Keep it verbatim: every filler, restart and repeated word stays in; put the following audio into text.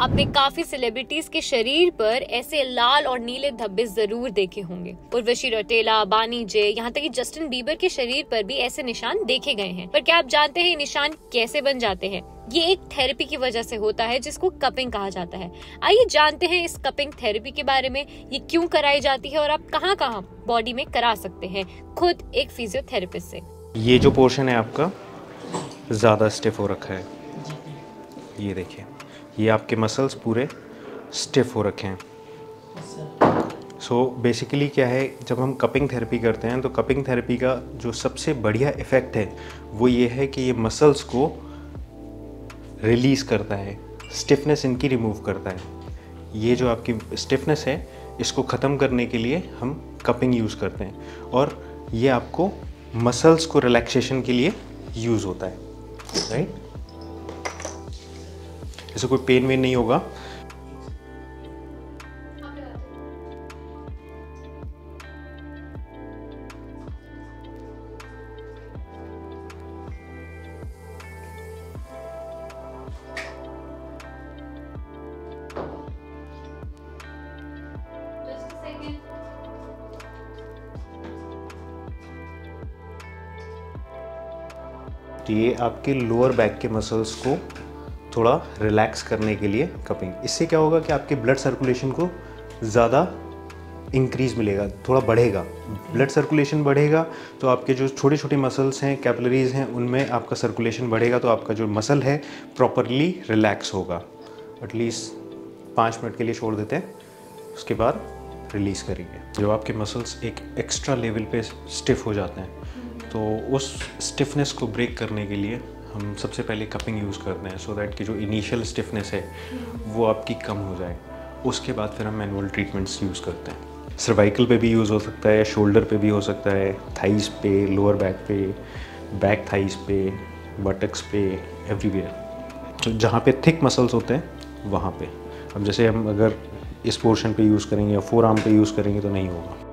आपने काफी सेलिब्रिटीज के शरीर पर ऐसे लाल और नीले धब्बे जरूर देखे होंगे। उर्वशी रौतेला, बानी जे, यहाँ तक कि जस्टिन बीबर के शरीर पर भी ऐसे निशान देखे गए हैं। पर क्या आप जानते हैं ये निशान कैसे बन जाते हैं? ये एक थेरेपी की वजह से होता है जिसको कपिंग कहा जाता है। आइए जानते हैं इस कपिंग थेरेपी के बारे में, ये क्यों कराई जाती है और आप कहाँ कहाँ बॉडी में करा सकते हैं खुद एक फिजियोथेरेपिस्ट से। ये जो पोर्शन है आपका ज़्यादा स्टिफ हो रखा है, ये देखिए, ये आपके मसल्स पूरे स्टिफ हो रखे हैं। सो so, बेसिकली क्या है, जब हम कपिंग थेरेपी करते हैं तो कपिंग थेरेपी का जो सबसे बढ़िया इफ़ेक्ट है वो ये है कि ये मसल्स को रिलीज़ करता है, स्टिफनेस इनकी रिमूव करता है। ये जो आपकी स्टिफनेस है इसको ख़त्म करने के लिए हम कपिंग यूज़ करते हैं और ये आपको मसल्स को रिलैक्सेशन के लिए यूज़ होता है, राइट। इससे कोई पेन वेन नहीं होगा। ये आपके लोअर बैक के मसल्स को थोड़ा रिलैक्स करने के लिए कपिंग। इससे क्या होगा कि आपके ब्लड सर्कुलेशन को ज़्यादा इंक्रीज मिलेगा, थोड़ा बढ़ेगा। ब्लड सर्कुलेशन बढ़ेगा तो आपके जो छोटे छोटे मसल्स हैं, कैपिलरीज हैं, उनमें आपका सर्कुलेशन बढ़ेगा तो आपका जो मसल है प्रॉपरली रिलैक्स होगा। एटलीस्ट पाँच मिनट के लिए छोड़ देते हैं, उसके बाद रिलीज़ करेंगे। जब आपके मसल्स एक एक्स्ट्रा लेवल पे स्टिफ हो जाते हैं तो उस स्टिफनेस को ब्रेक करने के लिए हम सबसे पहले कपिंग यूज़ करते हैं, सो दैट कि जो इनिशियल स्टिफनेस है वो आपकी कम हो जाए। उसके बाद फिर हम मैनुअल ट्रीटमेंट्स यूज़ करते हैं। सर्वाइकल पे भी यूज़ हो सकता है, शोल्डर पे भी हो सकता है, थाइस पे, लोअर बैक पे, बैक थाइस पे, बटक्स पे, एवरीवेयर। तो जहाँ पे थिक मसल्स होते हैं वहाँ पे। अब जैसे हम अगर इस पोर्शन पे यूज़ करेंगे या फोर आर्म पे यूज़ करेंगे तो नहीं होगा।